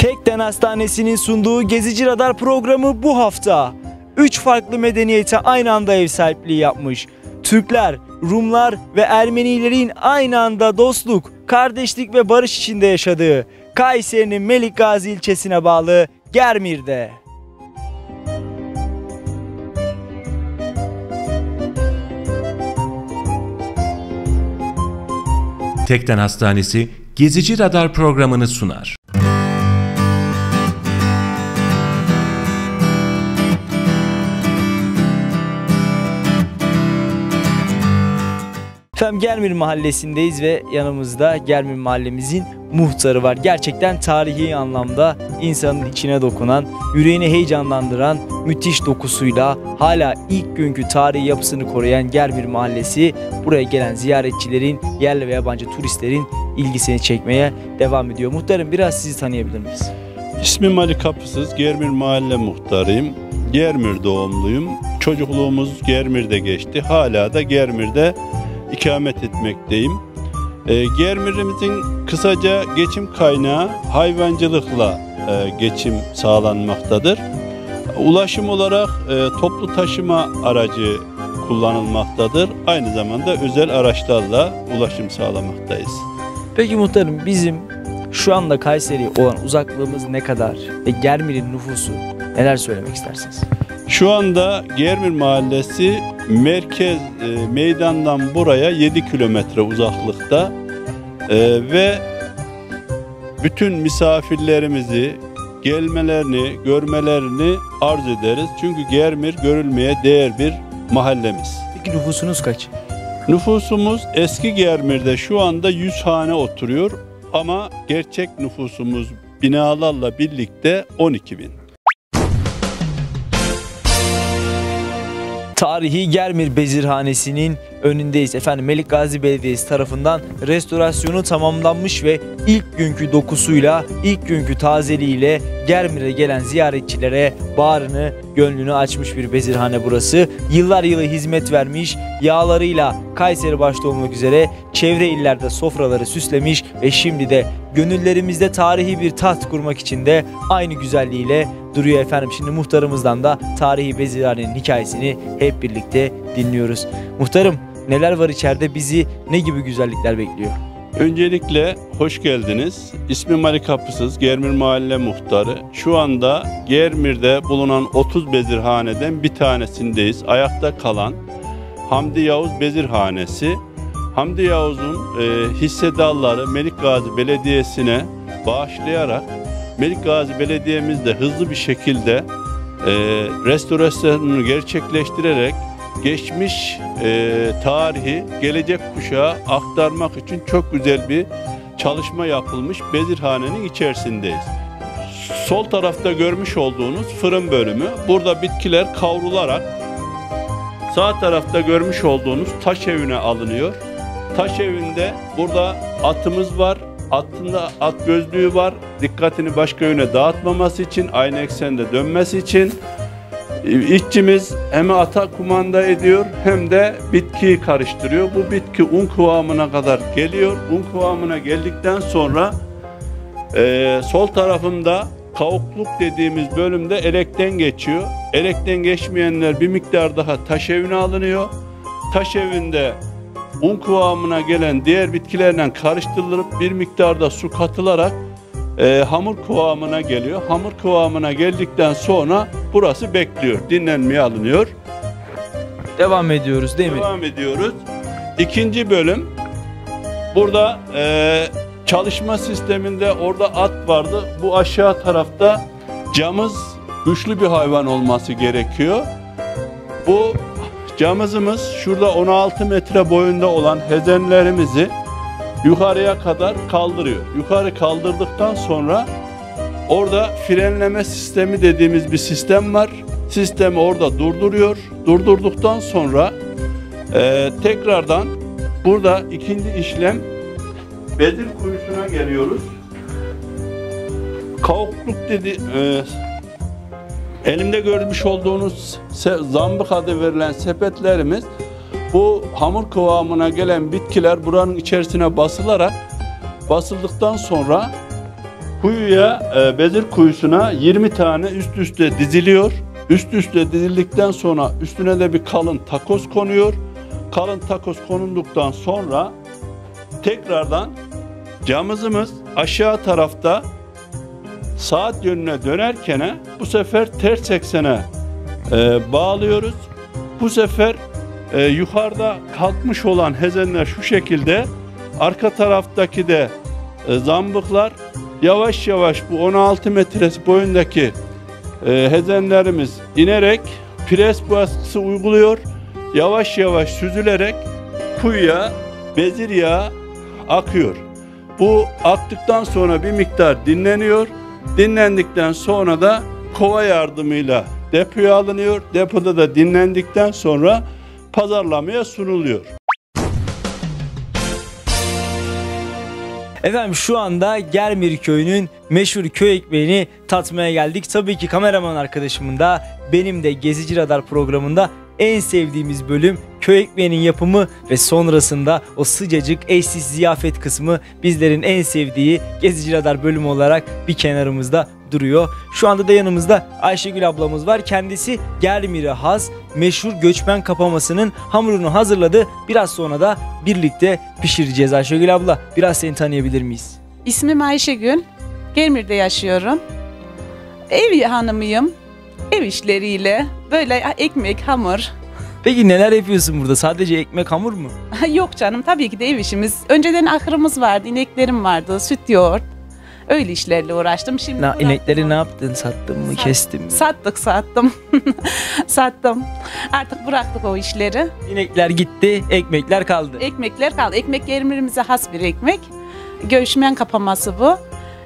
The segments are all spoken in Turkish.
Tekden Hastanesi'nin sunduğu Gezici Radar programı bu hafta 3 farklı medeniyete aynı anda ev sahipliği yapmış. Türkler, Rumlar ve Ermenilerin aynı anda dostluk, kardeşlik ve barış içinde yaşadığı Kayseri'nin Melikgazi ilçesine bağlı Germir'de. Tekden Hastanesi Gezici Radar programını sunar. Efendim Germir Mahallesi'ndeyiz ve yanımızda Germir Mahallemizin muhtarı var. Gerçekten tarihi anlamda insanın içine dokunan, yüreğini heyecanlandıran müthiş dokusuyla hala ilk günkü tarihi yapısını koruyan Germir Mahallesi buraya gelen ziyaretçilerin, yerli ve yabancı turistlerin ilgisini çekmeye devam ediyor. Muhtarım, biraz sizi tanıyabilir miyiz? İsmim Ali Kapısız, Germir Mahalle muhtarıyım. Germir doğumluyum. Çocukluğumuz Germir'de geçti. Hala da Germir'de ikamet etmekteyim. Germir'imizin kısaca geçim kaynağı hayvancılıkla geçim sağlanmaktadır. Ulaşım olarak toplu taşıma aracı kullanılmaktadır. Aynı zamanda özel araçlarla ulaşım sağlamaktayız. Peki muhtarım, bizim şu anda Kayseri'ye olan uzaklığımız ne kadar ve Germir'in nüfusu, neler söylemek istersiniz? Şu anda Germir Mahallesi merkez meydandan buraya 7 kilometre uzaklıkta ve bütün misafirlerimizi gelmelerini, görmelerini arz ederiz. Çünkü Germir görülmeye değer bir mahallemiz. Peki nüfusunuz kaç? Nüfusumuz eski Germir'de şu anda 100 hane oturuyor ama gerçek nüfusumuz binalarla birlikte 12.000. Tarihi Germir Bezirhanesi'nin önündeyiz. Efendim Melikgazi Belediyesi tarafından restorasyonu tamamlanmış ve ilk günkü dokusuyla, ilk günkü tazeliğiyle Germir'e gelen ziyaretçilere bağrını, gönlünü açmış bir bezirhane burası. Yıllar yılı hizmet vermiş, yağlarıyla Kayseri başta olmak üzere çevre illerde sofraları süslemiş ve şimdi de gönüllerimizde tarihi bir taht kurmak için de aynı güzelliğiyle duruyor efendim. Şimdi muhtarımızdan da tarihi bezirhanenin hikayesini hep birlikte dinliyoruz. Muhtarım, neler var içeride, bizi ne gibi güzellikler bekliyor? Öncelikle hoş geldiniz. İsmim Ali Kapısız, Germir Mahalle Muhtarı. Şu anda Germir'de bulunan 30 bezirhaneden bir tanesindeyiz. Ayakta kalan Hamdi Yavuz Bezirhanesi. Hamdi Yavuz'un hissedarları Melikgazi Belediyesi'ne bağışlayarak Melikgazi Belediye'miz de hızlı bir şekilde restorasyonunu gerçekleştirerek geçmiş tarihi gelecek kuşağa aktarmak için çok güzel bir çalışma yapılmış bezirhanenin içerisindeyiz. Sol tarafta görmüş olduğunuz fırın bölümü. Burada bitkiler kavrularak sağ tarafta görmüş olduğunuz taş evine alınıyor. Taş evinde burada atımız var. Atında at gözlüğü var. Dikkatini başka yöne dağıtmaması için, aynı eksende dönmesi için. İşçimiz hem ata kumanda ediyor hem de bitkiyi karıştırıyor. Bu bitki un kıvamına kadar geliyor. Un kıvamına geldikten sonra sol tarafında kavukluk dediğimiz bölümde elekten geçiyor. Elekten geçmeyenler bir miktar daha taş evine alınıyor. Taş evinde un kıvamına gelen diğer bitkilerle karıştırılıp bir miktarda su katılarak hamur kıvamına geliyor. Hamur kıvamına geldikten sonra burası bekliyor, dinlenmeye alınıyor. Devam ediyoruz değil mi? Devam ediyoruz. İkinci bölüm. Burada çalışma sisteminde orada at vardı. Bu aşağı tarafta camız güçlü bir hayvan olması gerekiyor. Bu camızımız şurada 16 metre boyunda olan hezenlerimizi yukarıya kadar kaldırıyor. Yukarı kaldırdıktan sonra orada frenleme sistemi dediğimiz bir sistem var. Sistemi orada durduruyor. Durdurduktan sonra tekrardan burada ikinci işlem bezir kuyusuna geliyoruz. Kavukluk dedi elimde görmüş olduğunuz zambık adı verilen sepetlerimiz, bu hamur kıvamına gelen bitkiler buranın içerisine basıldıktan sonra bezir kuyusuna 20 tane üst üste diziliyor. Üst üste dizildikten sonra üstüne de bir kalın takoz konuyor. Kalın takoz konunduktan sonra tekrardan camızımız aşağı tarafta saat yönüne dönerken bu sefer ters eksene bağlıyoruz. Bu sefer yukarıda kalkmış olan hezenler şu şekilde, arka taraftaki de zambıklar yavaş yavaş bu 16 metresi boyundaki hezenlerimiz inerek pres baskısı uyguluyor. Yavaş yavaş süzülerek kuyuya bezir yağı akıyor. Bu aktıktan sonra bir miktar dinleniyor. Dinlendikten sonra da kova yardımıyla depoya alınıyor. Depoda da dinlendikten sonra pazarlamaya sunuluyor. Efendim şu anda Germir Köyü'nün meşhur köy ekmeğini tatmaya geldik. Tabii ki kameraman arkadaşımın da benim de Gezici Radar programında en sevdiğimiz bölüm köy ekmeğinin yapımı ve sonrasında o sıcacık eşsiz ziyafet kısmı bizlerin en sevdiği Gezici Radar bölümü olarak bir kenarımızda duruyor. Şu anda da yanımızda Ayşegül ablamız var. Kendisi Germir'e has meşhur göçmen kapamasının hamurunu hazırladı. Biraz sonra da birlikte pişireceğiz. Ayşegül abla, biraz seni tanıyabilir miyiz? İsmim Ayşegül. Germir'de yaşıyorum. Ev hanımıyım. Ev işleriyle böyle ekmek, hamur. Peki neler yapıyorsun burada? Sadece ekmek, hamur mu? Yok canım, tabii ki de ev işimiz. Önceden ahırımız vardı, ineklerim vardı, süt, yoğurt. Öyle işlerle uğraştım. Şimdi İnekleri ne yaptın? Sattın mı? Kestin mi? Sattım. Sattım. Artık bıraktık o işleri. İnekler gitti, ekmekler kaldı. Ekmekler kaldı. Ekmek Germir'imize has bir ekmek. Göçmen kapaması bu.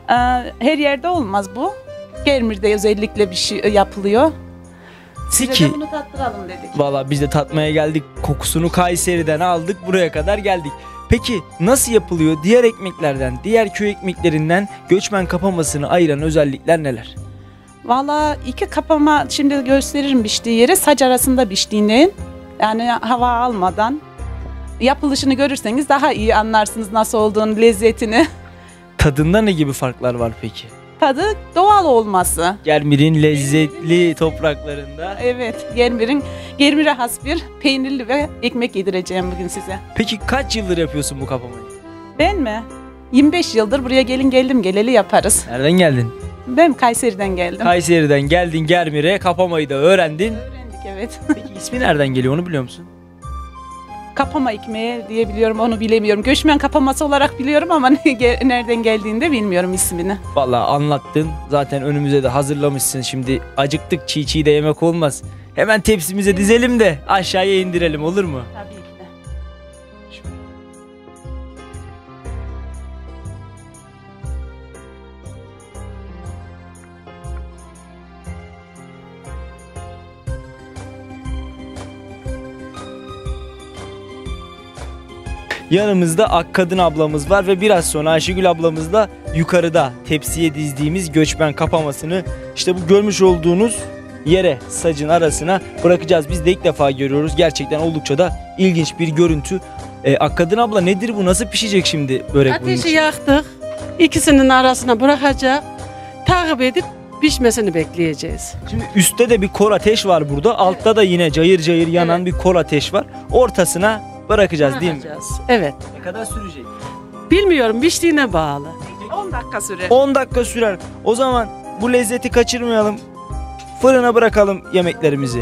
Her yerde olmaz bu. Germir'de özellikle bir şey yapılıyor. Size Peki. de bunu tattıralım dedik. Valla biz de tatmaya geldik. Kokusunu Kayseri'den aldık. Buraya kadar geldik. Peki nasıl yapılıyor? Diğer ekmeklerden, diğer köy ekmeklerinden göçmen kapamasını ayıran özellikler neler? Valla iki kapama şimdi gösteririm piştiği yeri. Saç arasında piştiğini, yani hava almadan yapılışını görürseniz daha iyi anlarsınız nasıl olduğunu, lezzetini. Tadında ne gibi farklar var peki? Tadı doğal olması. Germir'in lezzetli topraklarında. Evet, Germir'e has bir peynirli ve ekmek yedireceğim bugün size. Peki kaç yıldır yapıyorsun bu kapamayı? Ben mi? 25 yıldır buraya geldim geleli yaparız. Nereden geldin? Ben Kayseri'den geldim. Kayseri'den geldin Germir'e, kapamayı da öğrendin. Öğrendik, evet. Peki ismi nereden geliyor, onu biliyor musun? Kapama ekmeği diye biliyorum, onu bilemiyorum. Göçmen kapaması olarak biliyorum ama nereden geldiğini de bilmiyorum ismini. Vallahi anlattın. Zaten önümüze de hazırlamışsın. Şimdi acıktık, çiğ çiğ de yemek olmaz. Hemen tepsimize dizelim de aşağıya indirelim, olur mu? Tabii ki de. Yanımızda Akkadın ablamız var ve biraz sonra Ayşegül ablamız da yukarıda tepsiye dizdiğimiz göçmen kapamasını işte bu görmüş olduğunuz yere, sacın arasına bırakacağız. Biz de ilk defa görüyoruz. Gerçekten oldukça da ilginç bir görüntü. Akkadın abla, nedir bu? Nasıl pişecek şimdi börek bunun Ateşi için? yaktık. İkisinin arasına bırakacak. Takip edip pişmesini bekleyeceğiz. Şimdi üstte de bir kor ateş var burada. Altta da yine cayır cayır yanan bir kor ateş var. Ortasına bırakacağız değil mi? Bırakacağız. Evet. Ne kadar sürecek? Bilmiyorum, piştiğine bağlı. 10 dakika sürer. 10 dakika sürer. O zaman bu lezzeti kaçırmayalım. Fırına bırakalım yemeklerimizi.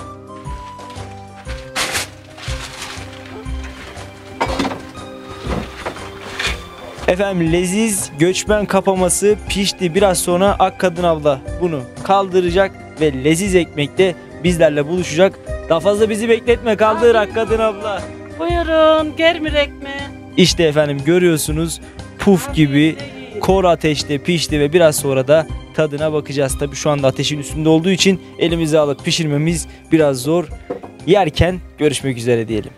Efendim, leziz göçmen kapaması pişti. Biraz sonra Akkadın abla bunu kaldıracak ve leziz ekmekte bizlerle buluşacak. Daha fazla bizi bekletme, kaldır Akkadın abla. Buyurun, Germir ekmeği. İşte efendim, görüyorsunuz puf gibi kor ateşte pişti ve biraz sonra da tadına bakacağız. Tabii şu anda ateşin üstünde olduğu için elimize alıp pişirmemiz biraz zor. Yerken görüşmek üzere diyelim.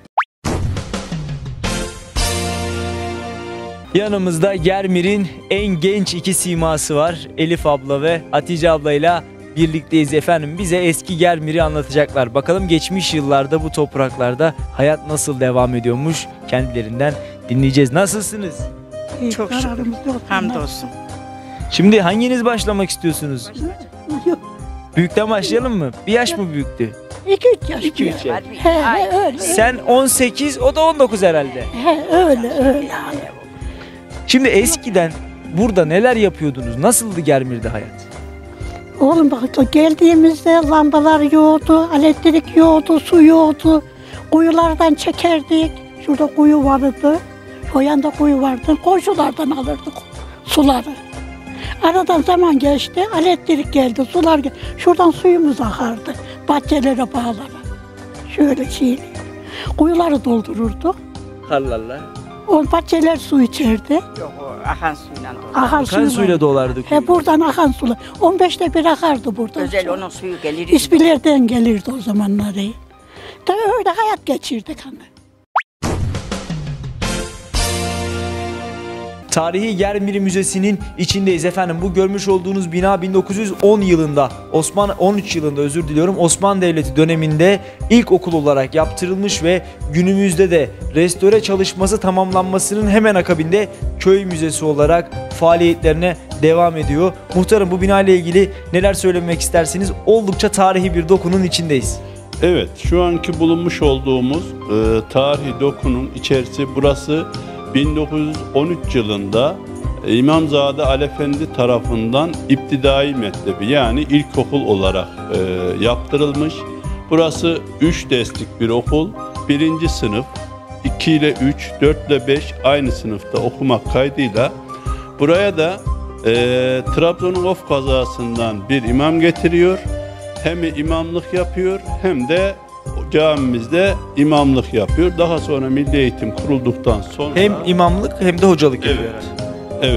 Yanımızda Germir'in en genç iki siması var. Elif abla ve Hatice ablayla birlikteyiz efendim. Bize eski Germir'i anlatacaklar. Bakalım geçmiş yıllarda bu topraklarda hayat nasıl devam ediyormuş, kendilerinden dinleyeceğiz. Nasılsınız? Çok şükür. Hamdolsun. Şimdi hanginiz başlamak istiyorsunuz? Yok, Büyükten başlayalım mı? Bir yaş mı büyüktü? 2-3 yaş. 2-3 yaş. He, öyle. Sen 18, o da 19 herhalde. He, öyle. Şimdi eskiden burada neler yapıyordunuz? Nasıldı Germir'de hayat? Oğlum bak geldiğimizde lambalar yoktu, elektrik yoktu, su yoktu. Kuyulardan çekerdik. Şurada kuyu vardı. O yanda kuyu vardı. Komşulardan alırdık suları. Aradan zaman geçti, elektrik geldi, sular geldi. Şuradan suyumuz akardı. Bahçelere, bağlara. Şöyle şeyle. Kuyuları doldururduk. Karlarla. O bahçeler su içerdi. Yok o akan suyla dolu. Akan suyla dolardık. He buradan akan sular. 15'te bir akardı buradan. Özel onun suyu gelir. İspilerden gelirdi o zamanları. Da öyle hayat geçirdik hani. Tarihi Germir Müzesi'nin içindeyiz efendim. Bu görmüş olduğunuz bina 1910 yılında, 13 yılında Osmanlı Devleti döneminde ilkokul olarak yaptırılmış ve günümüzde de restore çalışması tamamlanmasının hemen akabinde köy müzesi olarak faaliyetlerine devam ediyor. Muhtarım, bu bina ile ilgili neler söylemek istersiniz? Oldukça tarihi bir dokunun içindeyiz. Evet, şu anki bulunmuş olduğumuz tarihi dokunun içerisi, burası 1913 yılında İmamzade Alefendi tarafından İptidai Mektebi, yani ilkokul olarak yaptırılmış. Burası 3 derslik bir okul. 1. sınıf 2 ile 3, 4 ile 5 aynı sınıfta okumak kaydıyla buraya da Trabzon'un Of kazasından bir imam getiriyor. Hem imamlık yapıyor hem de camimizde imamlık yapıyor. Daha sonra Milli Eğitim kurulduktan sonra Hem imamlık hem de hocalık yapıyor. evet.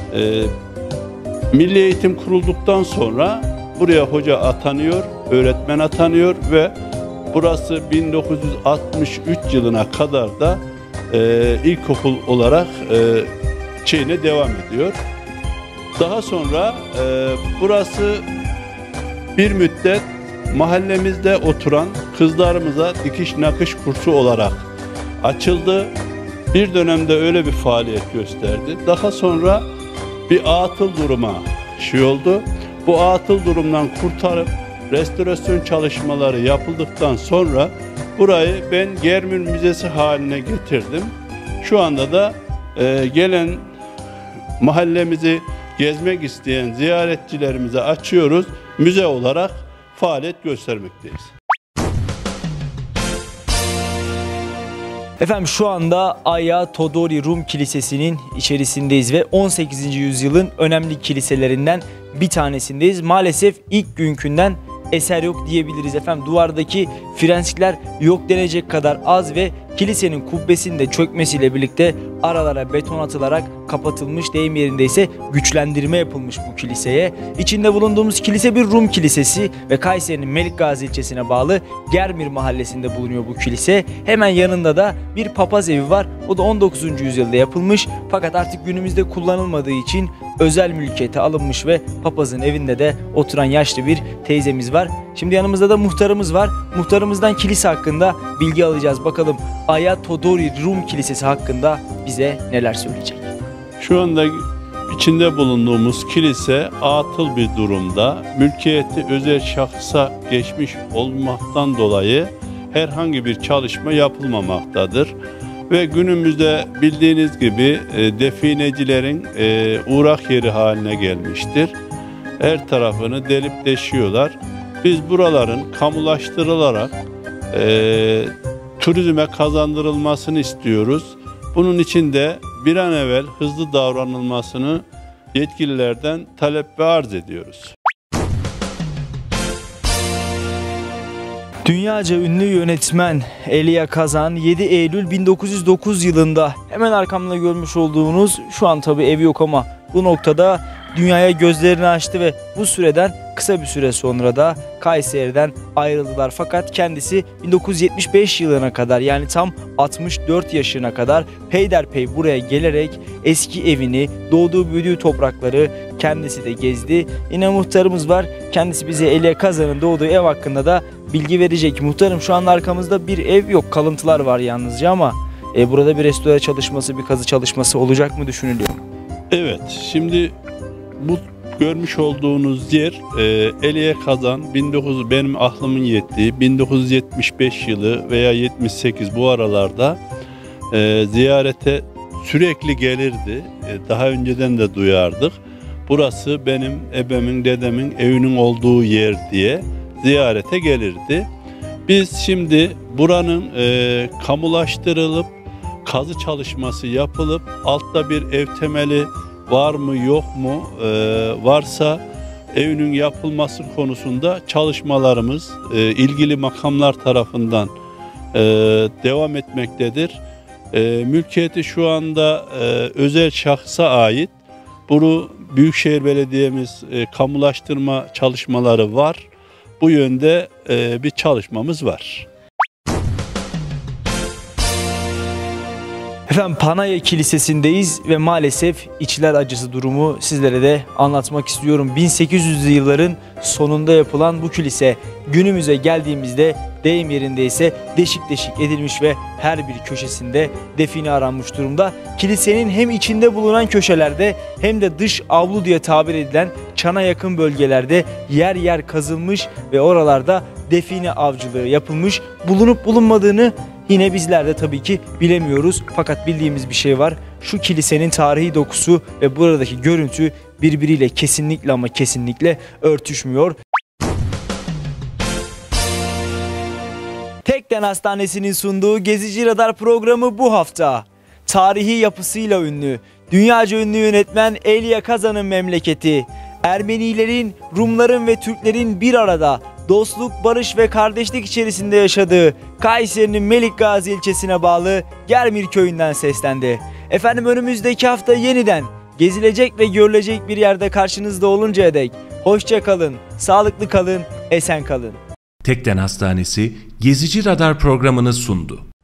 Milli Eğitim kurulduktan sonra buraya hoca atanıyor, öğretmen atanıyor ve burası 1963 yılına kadar da ilkokul olarak devam ediyor. Daha sonra burası bir müddet mahallemizde oturan kızlarımıza dikiş nakış kursu olarak açıldı. Bir dönemde öyle bir faaliyet gösterdi. Daha sonra bir atıl duruma oldu. Bu atıl durumdan kurtarıp restorasyon çalışmaları yapıldıktan sonra burayı ben Germir Müzesi haline getirdim. Şu anda da gelen mahallemizi gezmek isteyen ziyaretçilerimize açıyoruz. Müze olarak faaliyet göstermekteyiz. Efendim, şu anda Aya Todori Rum Kilisesi'nin içerisindeyiz ve 18. yüzyılın önemli kiliselerinden bir tanesindeyiz. Maalesef ilk günkünden eser yok diyebiliriz efendim. Duvardaki freskler yok denecek kadar az ve kilisenin kubbesinin de çökmesiyle birlikte aralara beton atılarak kapatılmış, deyim yerindeyse güçlendirme yapılmış bu kiliseye. İçinde bulunduğumuz kilise bir Rum kilisesi ve Kayseri'nin Melikgazi ilçesine bağlı Germir mahallesinde bulunuyor bu kilise. Hemen yanında da bir papaz evi var. O da 19. yüzyılda yapılmış fakat artık günümüzde kullanılmadığı için özel mülkiyete alınmış ve papazın evinde de oturan yaşlı bir teyzemiz var. Şimdi yanımızda da muhtarımız var. Muhtarımızdan kilise hakkında bilgi alacağız. Bakalım Aya Todori Rum Kilisesi hakkında bize neler söyleyecek? Şu anda içinde bulunduğumuz kilise atıl bir durumda. Mülkiyeti özel şahsa geçmiş olmaktan dolayı herhangi bir çalışma yapılmamaktadır. Ve günümüzde bildiğiniz gibi definecilerin uğrak yeri haline gelmiştir. Her tarafını delip deşiyorlar. Biz buraların kamulaştırılarak turizme kazandırılmasını istiyoruz. Bunun için de bir an evvel hızlı davranılmasını yetkililerden talep ve arz ediyoruz. Dünyaca ünlü yönetmen Elia Kazan 7 Eylül 1909 yılında hemen arkamda görmüş olduğunuz, şu an tabi evi yok ama bu noktada dünyaya gözlerini açtı ve bu süreden kısa bir süre sonra da Kayseri'den ayrıldılar. Fakat kendisi 1975 yılına kadar, yani tam 64 yaşına kadar peyderpey buraya gelerek eski evini, doğduğu büyüdüğü toprakları kendisi de gezdi. Yine muhtarımız var. Kendisi bize Elia Kazan'ın doğduğu ev hakkında da bilgi verecek. Muhtarım, şu anda arkamızda bir ev yok. Kalıntılar var yalnızca ama burada bir restore çalışması, bir kazı çalışması olacak mı düşünülüyor? Evet, şimdi bu görmüş olduğunuz yer Eliye Kazan, benim aklımın yettiği 1975 yılı veya 78 bu aralarda ziyarete sürekli gelirdi. Daha önceden de duyardık. Burası benim ebemin, dedemin evinin olduğu yer diye ziyarete gelirdi. Biz şimdi buranın kamulaştırılıp kazı çalışması yapılıp altta bir ev temeli var mı yok mu, varsa evinin yapılması konusunda çalışmalarımız ilgili makamlar tarafından devam etmektedir. Mülkiyeti şu anda özel şahsa ait. Bunu Büyükşehir Belediye'miz kamulaştırma çalışmaları var. Bu yönde bir çalışmamız var. Efendim Panayır Kilisesi'ndeyiz ve maalesef içler acısı durumu sizlere de anlatmak istiyorum. 1800'lü yılların sonunda yapılan bu kilise günümüze geldiğimizde deyim yerindeyse deşik deşik edilmiş ve her bir köşesinde define aranmış durumda. Kilisenin hem içinde bulunan köşelerde hem de dış avlu diye tabir edilen çana yakın bölgelerde yer yer kazılmış ve oralarda define avcılığı yapılmış. Bulunup bulunmadığını yine bizler de tabii ki bilemiyoruz. Fakat bildiğimiz bir şey var. Şu kilisenin tarihi dokusu ve buradaki görüntü birbiriyle kesinlikle ama kesinlikle örtüşmüyor. Tekden Hastanesi'nin sunduğu Gezici Radar programı bu hafta. Tarihi yapısıyla ünlü, dünyaca ünlü yönetmen Elia Kazan'ın memleketi, Ermenilerin, Rumların ve Türklerin bir arada dostluk, barış ve kardeşlik içerisinde yaşadığı Kayseri'nin Melikgazi ilçesine bağlı Germir köyünden seslendi. Efendim önümüzdeki hafta yeniden gezilecek ve görülecek bir yerde karşınızda oluncaya dek hoşça kalın, sağlıklı kalın, esen kalın. Tekden Hastanesi Gezici Radar programını sundu.